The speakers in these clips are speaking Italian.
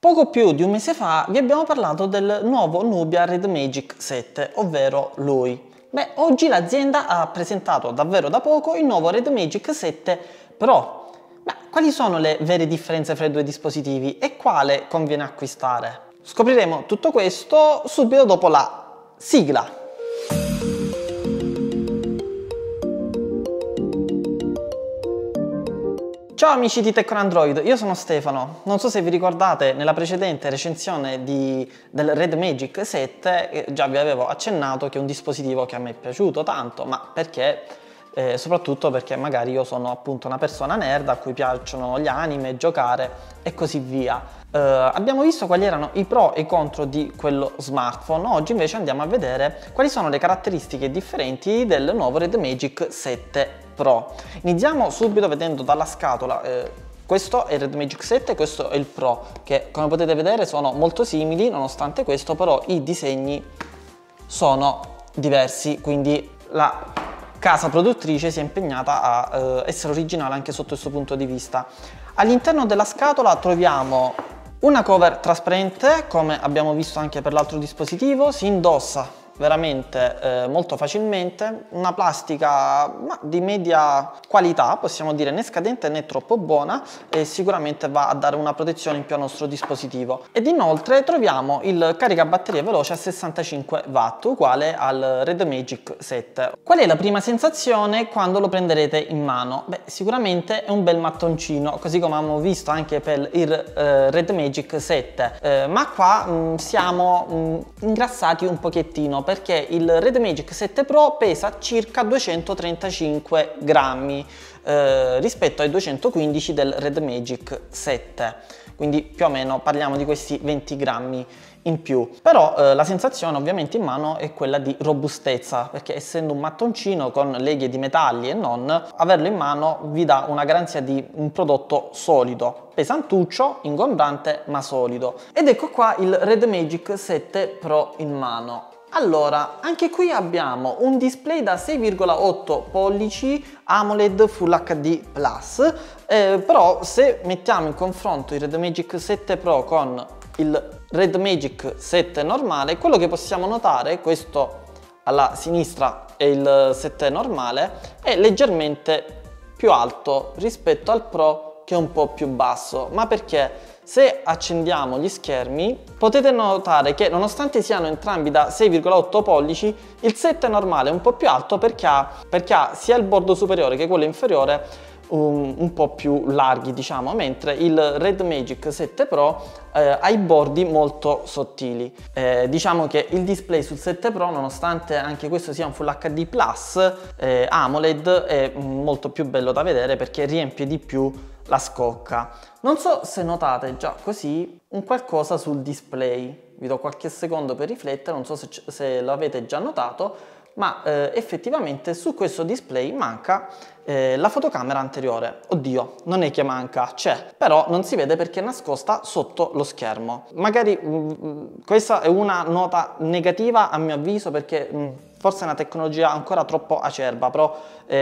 Poco più di un mese fa vi abbiamo parlato del nuovo Nubia Red Magic 7, ovvero lui. Beh, oggi l'azienda ha presentato davvero da poco il nuovo Red Magic 7 Pro. Ma quali sono le vere differenze fra i due dispositivi e quale conviene acquistare? Scopriremo tutto questo subito dopo la sigla. Ciao amici di Tech on Android, io sono Stefano. Non so se vi ricordate, nella precedente recensione del Red Magic 7 già vi avevo accennato che è un dispositivo che a me è piaciuto tanto, ma perché? Soprattutto perché magari io sono appunto una persona nerd a cui piacciono gli anime, giocare e così via. Abbiamo visto quali erano i pro e i contro di quello smartphone. Oggi invece andiamo a vedere quali sono le caratteristiche differenti del nuovo Red Magic 7 Pro. Iniziamo subito vedendo dalla scatola. Questo è il Red Magic 7, questo è il Pro, che come potete vedere sono molto simili. Nonostante questo però i disegni sono diversi, quindi la casa produttrice si è impegnata a essere originale anche sotto questo punto di vista. All'interno della scatola troviamo una cover trasparente, come abbiamo visto anche per l'altro dispositivo. Si indossa veramente molto facilmente, una plastica di media qualità, possiamo dire, né scadente né troppo buona, e sicuramente va a dare una protezione in più al nostro dispositivo. Ed inoltre troviamo il caricabatterie veloce a 65 watt, uguale al Red Magic 7. Qual è la prima sensazione quando lo prenderete in mano? Beh, sicuramente è un bel mattoncino, così come abbiamo visto anche per il Red Magic 7, ma qua siamo ingrassati un pochettino, perché il Red Magic 7 Pro pesa circa 235 grammi rispetto ai 215 del Red Magic 7, quindi più o meno parliamo di questi 20 grammi in più. Però la sensazione ovviamente in mano è quella di robustezza, perché essendo un mattoncino con leghe di metalli e non, averlo in mano vi dà una garanzia di un prodotto solido, pesantuccio, ingombrante ma solido. Ed ecco qua il Red Magic 7 Pro in mano. Allora, anche qui abbiamo un display da 6,8 pollici AMOLED Full HD+, però se mettiamo in confronto il Red Magic 7 Pro con il Red Magic 7 normale, quello che possiamo notare, questo alla sinistra è il 7 normale, è leggermente più alto rispetto al Pro, che è un po' più basso. Ma perché? Se accendiamo gli schermi potete notare che nonostante siano entrambi da 6,8 pollici, il 7 normale è un po' più alto perché ha sia il bordo superiore che quello inferiore un po' più larghi, diciamo, mentre il Red Magic 7 Pro ha i bordi molto sottili. Diciamo che il display sul 7 Pro, nonostante anche questo sia un Full HD Plus AMOLED, è molto più bello da vedere perché riempie di più la scocca. Non so se notate già così un qualcosa sul display, vi do qualche secondo per riflettere, non so se lo avete già notato, ma effettivamente su questo display manca la fotocamera anteriore. Oddio, non è che manca, c'è, però non si vede perché è nascosta sotto lo schermo. Magari questa è una nota negativa a mio avviso, perché forse è una tecnologia ancora troppo acerba, però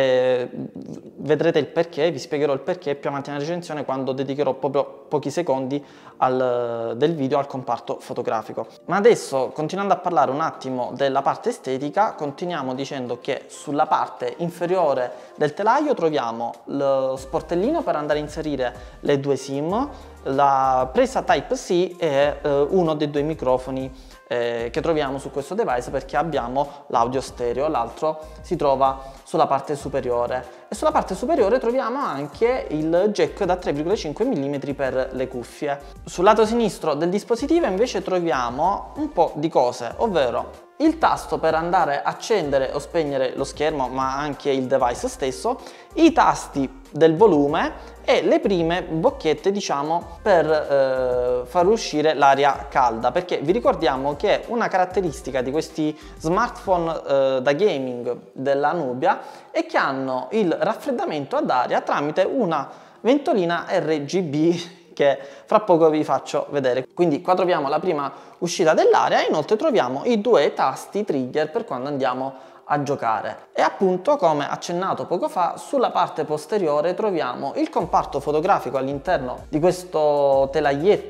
vedrete il perché, vi spiegherò il perché più avanti nella recensione, quando dedicherò proprio pochi secondi del video al comparto fotografico. Ma adesso, continuando a parlare un attimo della parte estetica, continuiamo dicendo che sulla parte inferiore del telaio troviamo lo sportellino per andare a inserire le due SIM, la presa Type-C e uno dei due microfoni che troviamo su questo device, perché abbiamo l'audio stereo. L'altro si trova sulla parte superiore, e sulla parte superiore troviamo anche il jack da 3,5 mm per le cuffie. Sul lato sinistro del dispositivo invece troviamo un po' di cose, ovvero il tasto per andare a accendere o spegnere lo schermo, ma anche il device stesso, i tasti del volume e le prime bocchette, diciamo, per far uscire l'aria calda, perché vi ricordiamo che una caratteristica di questi smartphone da gaming della Nubia è che hanno il raffreddamento ad aria tramite una ventolina RGB che fra poco vi faccio vedere. Quindi qua troviamo la prima uscita dell'aria e inoltre troviamo i due tasti trigger per quando andiamo a giocare. E appunto, come accennato poco fa, sulla parte posteriore troviamo il comparto fotografico all'interno di questo telaglietto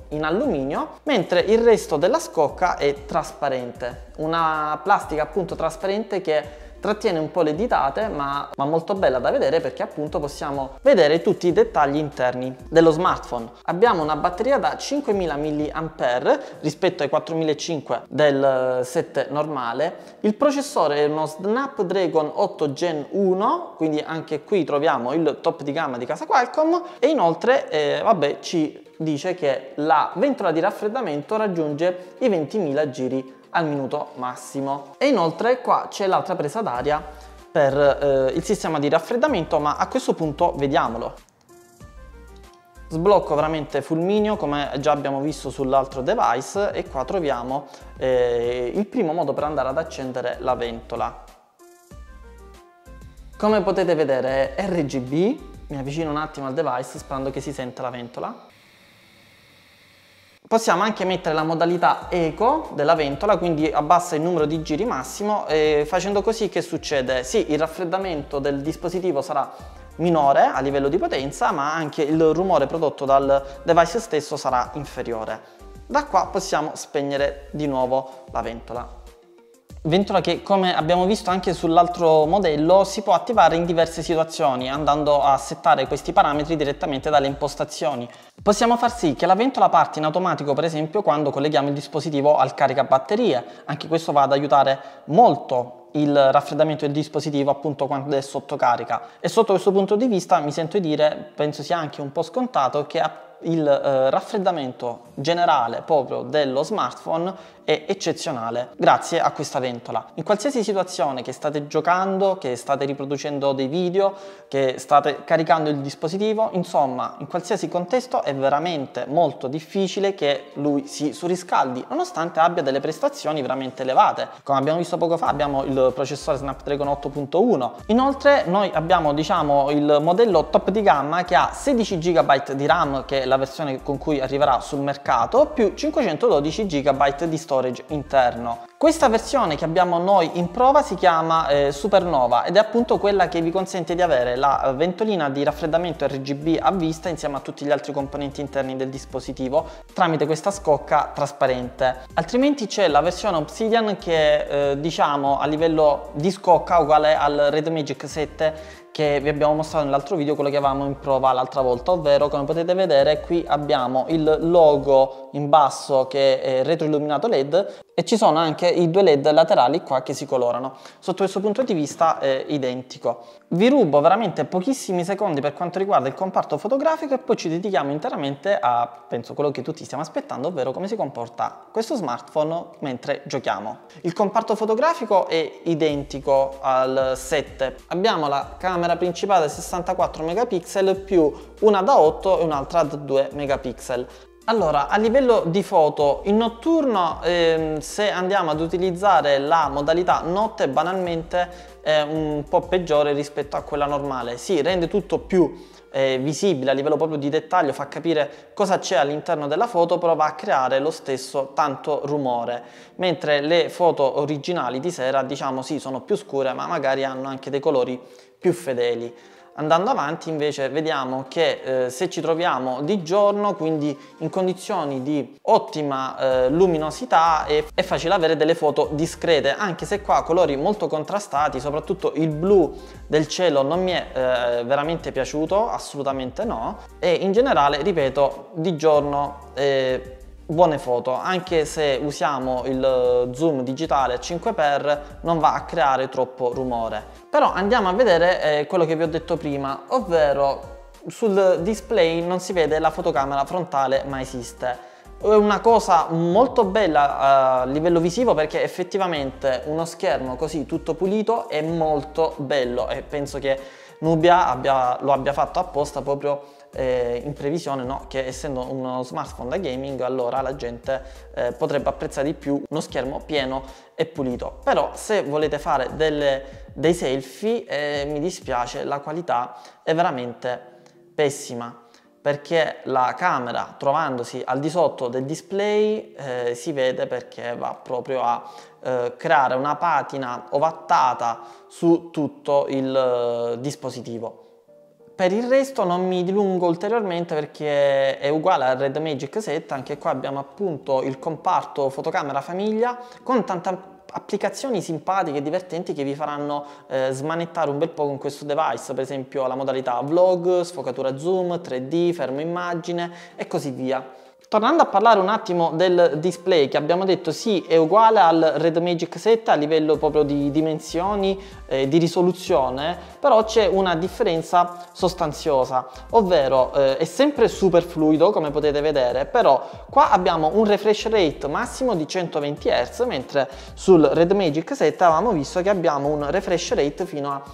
in alluminio, mentre il resto della scocca è trasparente, una plastica appunto trasparente che trattiene un po' le ditate, ma molto bella da vedere perché appunto possiamo vedere tutti i dettagli interni dello smartphone. Abbiamo una batteria da 5000 mAh rispetto ai 4500 del 7 normale. Il processore è uno Snapdragon 8 Gen 1, quindi anche qui troviamo il top di gamma di casa Qualcomm, e inoltre vabbè, ci dice che la ventola di raffreddamento raggiunge i 20.000 giri al minuto massimo. E inoltre qua c'è l'altra presa d'aria per il sistema di raffreddamento, ma a questo punto vediamolo. Sblocco veramente fulmineo come già abbiamo visto sull'altro device, e qua troviamo il primo modo per andare ad accendere la ventola. Come potete vedere è RGB, mi avvicino un attimo al device sperando che si senta la ventola. Possiamo anche mettere la modalità eco della ventola, quindi abbassa il numero di giri massimo, e facendo così che succede? Sì, il raffreddamento del dispositivo sarà minore a livello di potenza, ma anche il rumore prodotto dal device stesso sarà inferiore. Da qua possiamo spegnere di nuovo la ventola. Ventola che, come abbiamo visto anche sull'altro modello, si può attivare in diverse situazioni andando a settare questi parametri direttamente dalle impostazioni. Possiamo far sì che la ventola parta in automatico, per esempio quando colleghiamo il dispositivo al caricabatterie. Anche questo va ad aiutare molto il raffreddamento del dispositivo appunto quando è sotto carica, e sotto questo punto di vista mi sento di dire, penso sia anche un po' scontato, che il raffreddamento generale proprio dello smartphone è eccezionale grazie a questa ventola. In qualsiasi situazione che state giocando, che state riproducendo dei video, che state caricando il dispositivo, insomma in qualsiasi contesto è veramente molto difficile che lui si surriscaldi, nonostante abbia delle prestazioni veramente elevate. Come abbiamo visto poco fa, abbiamo il processore Snapdragon 8.1. Inoltre noi abbiamo, diciamo, il modello top di gamma che ha 16 GB di RAM, che è la versione con cui arriverà sul mercato, più 512 GB di storage interno. Questa versione che abbiamo noi in prova si chiama Supernova, ed è appunto quella che vi consente di avere la ventolina di raffreddamento RGB a vista insieme a tutti gli altri componenti interni del dispositivo tramite questa scocca trasparente. Altrimenti c'è la versione Obsidian che diciamo a livello di scocca uguale al Red Magic 7 che vi abbiamo mostrato nell'altro video, quello che avevamo in prova l'altra volta, ovvero come potete vedere qui abbiamo il logo in basso che è retroilluminato LED, e ci sono anche i due LED laterali qua che si colorano. Sotto questo punto di vista è identico. Vi rubo veramente pochissimi secondi per quanto riguarda il comparto fotografico e poi ci dedichiamo interamente a, penso, quello che tutti stiamo aspettando, ovvero come si comporta questo smartphone mentre giochiamo. Il comparto fotografico è identico al 7. Abbiamo la camera principale 64 megapixel più una da 8 e un'altra da 2 megapixel. Allora, a livello di foto, in notturno se andiamo ad utilizzare la modalità notte, banalmente è un po' peggiore rispetto a quella normale. Si rende tutto più visibile a livello proprio di dettaglio, fa capire cosa c'è all'interno della foto, però va a creare lo stesso tanto rumore, mentre le foto originali di sera, diciamo, sì, sono più scure, ma magari hanno anche dei colori più fedeli. Andando avanti invece vediamo che se ci troviamo di giorno, quindi in condizioni di ottima luminosità, è facile avere delle foto discrete, anche se qua colori molto contrastati, soprattutto il blu del cielo non mi è veramente piaciuto, assolutamente no, e in generale, ripeto, di giorno buone foto, anche se usiamo il zoom digitale a 5x non va a creare troppo rumore. Però andiamo a vedere quello che vi ho detto prima, ovvero sul display non si vede la fotocamera frontale, ma esiste. È una cosa molto bella a livello visivo, perché effettivamente uno schermo così tutto pulito è molto bello, e penso che Nubia lo abbia fatto apposta proprio in previsione, no? Che essendo uno smartphone da gaming, allora la gente potrebbe apprezzare di più uno schermo pieno e pulito. Però se volete fare dei selfie, mi dispiace, la qualità è veramente pessima, perché la camera, trovandosi al di sotto del display, si vede perché va proprio a creare una patina ovattata su tutto il dispositivo. Per il resto non mi dilungo ulteriormente perché è uguale al Red Magic 7, anche qua abbiamo appunto il comparto fotocamera famiglia con tante applicazioni simpatiche e divertenti che vi faranno smanettare un bel po' con questo device, per esempio la modalità vlog, sfocatura zoom, 3D, fermo immagine e così via. Tornando a parlare un attimo del display, che abbiamo detto sì è uguale al Red Magic 7 a livello proprio di dimensioni, di risoluzione, però c'è una differenza sostanziosa, ovvero è sempre super fluido come potete vedere, però qua abbiamo un refresh rate massimo di 120 Hz, mentre sul Red Magic 7 avevamo visto che abbiamo un refresh rate fino a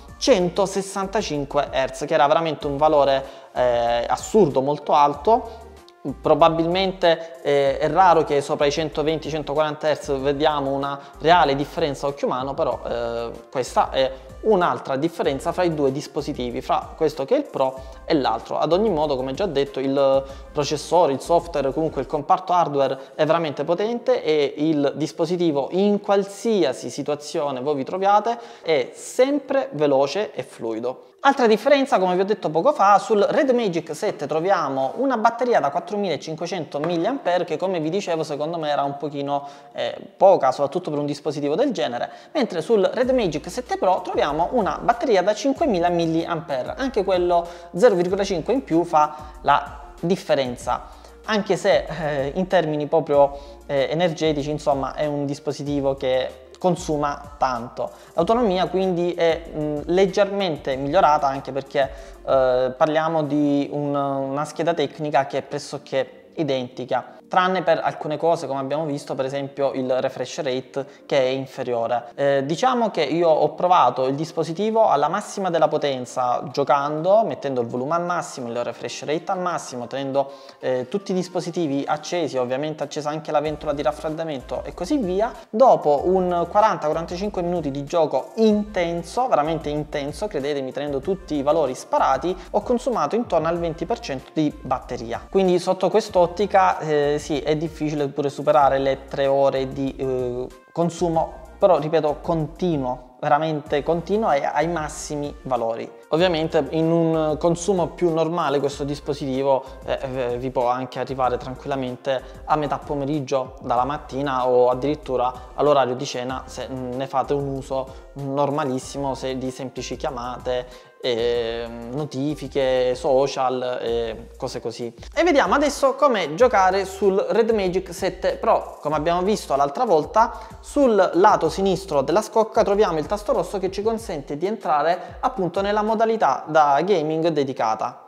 165 Hz, che era veramente un valore assurdo, molto alto. Probabilmente è raro che sopra i 120-140 Hz vediamo una reale differenza a occhio umano, però questa è un'altra differenza fra i due dispositivi, fra questo che è il Pro e l'altro. Ad ogni modo, come già detto, il processore, il software, comunque il comparto hardware è veramente potente e il dispositivo in qualsiasi situazione voi vi troviate è sempre veloce e fluido. Altra differenza, come vi ho detto poco fa, sul Red Magic 7 troviamo una batteria da 4500 mAh che, come vi dicevo, secondo me era un pochino poca, soprattutto per un dispositivo del genere, mentre sul Red Magic 7 Pro troviamo una batteria da 5000 mAh, anche quello 0,5 in più fa la differenza, anche se in termini proprio energetici, insomma, è un dispositivo che consuma tanto. L'autonomia quindi è leggermente migliorata, anche perché parliamo di una scheda tecnica che è pressoché identica, tranne per alcune cose, come abbiamo visto, per esempio il refresh rate che è inferiore. Diciamo che io ho provato il dispositivo alla massima della potenza giocando, mettendo il volume al massimo, il refresh rate al massimo, tenendo tutti i dispositivi accesi, ovviamente accesa anche la ventola di raffreddamento e così via. Dopo un 40-45 minuti di gioco intenso, veramente intenso, credetemi, tenendo tutti i valori sparati, ho consumato intorno al 20% di batteria. Quindi sotto quest'ottica sì, è difficile pure superare le 3 ore di consumo, però ripeto, continuo, veramente continuo ai massimi valori. Ovviamente in un consumo più normale questo dispositivo vi può anche arrivare tranquillamente a metà pomeriggio dalla mattina o addirittura all'orario di cena, se ne fate un uso normalissimo, se di semplici chiamate, notifiche, social e cose così. E vediamo adesso come giocare sul Red Magic 7 Pro. Come abbiamo visto l'altra volta, sul lato sinistro della scocca troviamo il tasto rosso che ci consente di entrare appunto nella modalità da gaming dedicata.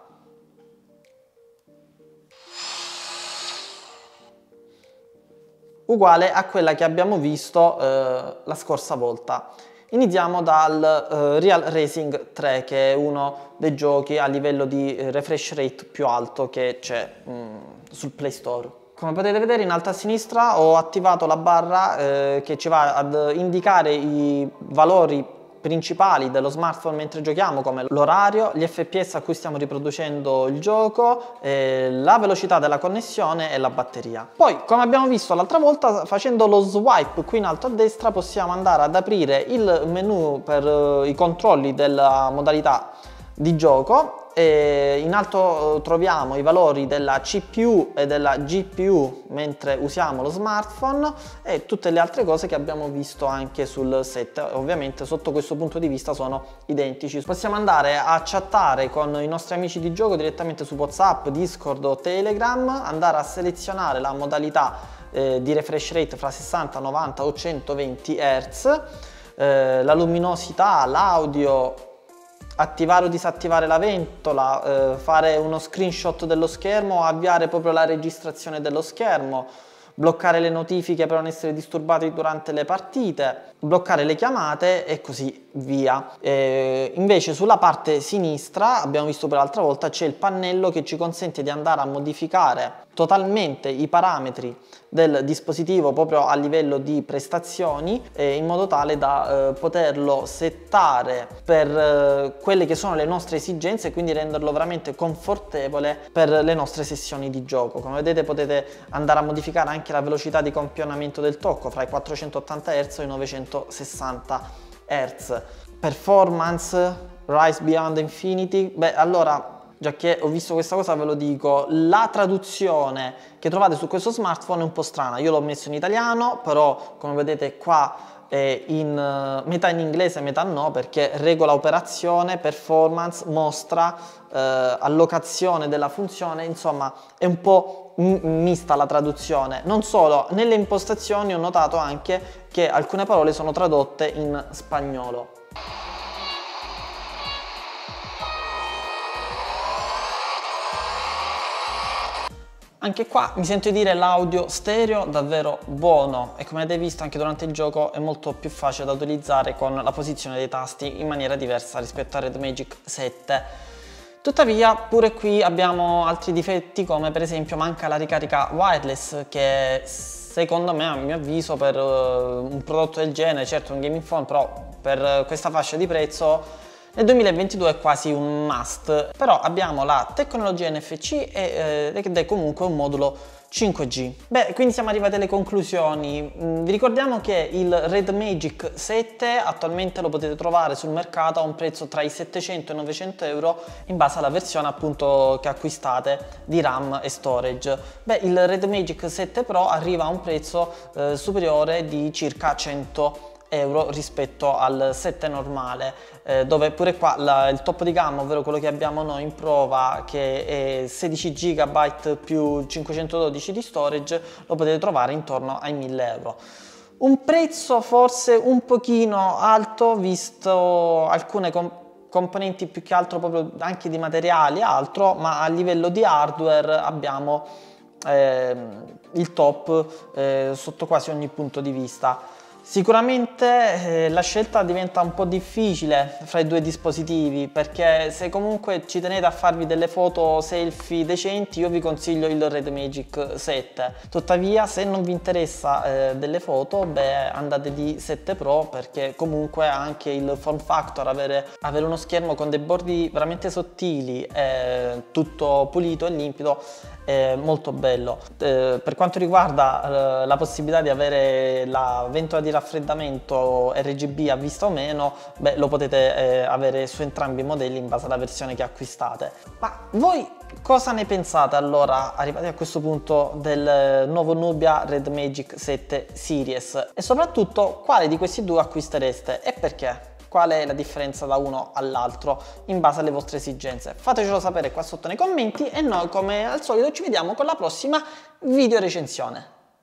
Uguale a quella che abbiamo visto la scorsa volta. Iniziamo dal Real Racing 3, che è uno dei giochi a livello di refresh rate più alto che c'è sul Play Store. Come potete vedere in alto a sinistra ho attivato la barra che ci va ad indicare i valori principali dello smartphone mentre giochiamo, come l'orario, gli fps a cui stiamo riproducendo il gioco, la velocità della connessione e la batteria. Poi, come abbiamo visto l'altra volta, facendo lo swipe qui in alto a destra possiamo andare ad aprire il menu per i controlli della modalità di gioco. In alto troviamo i valori della CPU e della GPU mentre usiamo lo smartphone e tutte le altre cose che abbiamo visto anche sul set. Ovviamente sotto questo punto di vista sono identici. Possiamo andare a chattare con i nostri amici di gioco direttamente su WhatsApp, Discord o Telegram, andare a selezionare la modalità di refresh rate fra 60, 90 o 120 Hz, la luminosità, l'audio, attivare o disattivare la ventola, fare uno screenshot dello schermo, avviare proprio la registrazione dello schermo, bloccare le notifiche per non essere disturbati durante le partite, bloccare le chiamate e così via. Invece sulla parte sinistra, abbiamo visto per l'altra volta, c'è il pannello che ci consente di andare a modificare totalmente i parametri del dispositivo proprio a livello di prestazioni, in modo tale da poterlo settare per quelle che sono le nostre esigenze e quindi renderlo veramente confortevole per le nostre sessioni di gioco. Come vedete potete andare a modificare anche la velocità di campionamento del tocco fra i 480 Hz e i 960 Hz. Performance, Rise Beyond Infinity. Beh, allora, già che ho visto questa cosa ve lo dico, la traduzione che trovate su questo smartphone è un po' strana. Io l'ho messo in italiano, però come vedete qua è metà in inglese, metà no, perché regola operazione, performance, mostra, allocazione della funzione, insomma è un po' mista la traduzione. Non solo, nelle impostazioni ho notato anche che alcune parole sono tradotte in spagnolo. Anche qua mi sento di dire l'audio stereo davvero buono e come avete visto anche durante il gioco è molto più facile da utilizzare con la posizione dei tasti in maniera diversa rispetto a Red Magic 7. Tuttavia pure qui abbiamo altri difetti, come per esempio manca la ricarica wireless, che secondo me, a mio avviso, per un prodotto del genere, certo un gaming phone, però per questa fascia di prezzo nel 2022 è quasi un must. Però abbiamo la tecnologia NFC ed è comunque un modulo 5G. Beh, quindi siamo arrivati alle conclusioni. Vi ricordiamo che il Red Magic 7 attualmente lo potete trovare sul mercato a un prezzo tra i 700 e i 900 euro in base alla versione appunto che acquistate di RAM e storage. Beh, il Red Magic 7 Pro arriva a un prezzo superiore di circa 100 euro rispetto al 7 normale, dove pure qua il top di gamma, ovvero quello che abbiamo noi in prova, che è 16 GB più 512 di storage, lo potete trovare intorno ai 1000 euro. Un prezzo forse un pochino alto visto alcune componenti, più che altro proprio anche di materiali e altro, ma a livello di hardware abbiamo il top sotto quasi ogni punto di vista. Sicuramente la scelta diventa un po' difficile fra i due dispositivi, perché se comunque ci tenete a farvi delle foto selfie decenti io vi consiglio il Red Magic 7. Tuttavia se non vi interessa delle foto, beh, andate di 7 Pro, perché comunque anche il form factor, avere uno schermo con dei bordi veramente sottili, tutto pulito e limpido, è molto bello. Per quanto riguarda la possibilità di avere la ventola di raffreddamento RGB a vista o meno, beh, lo potete avere su entrambi i modelli in base alla versione che acquistate. Ma voi cosa ne pensate allora, arrivati a questo punto, del nuovo Nubia Red Magic 7 Series? E soprattutto quale di questi due acquistereste e perché? Qual è la differenza da uno all'altro in base alle vostre esigenze? Fatecelo sapere qua sotto nei commenti e noi come al solito ci vediamo con la prossima video recensione.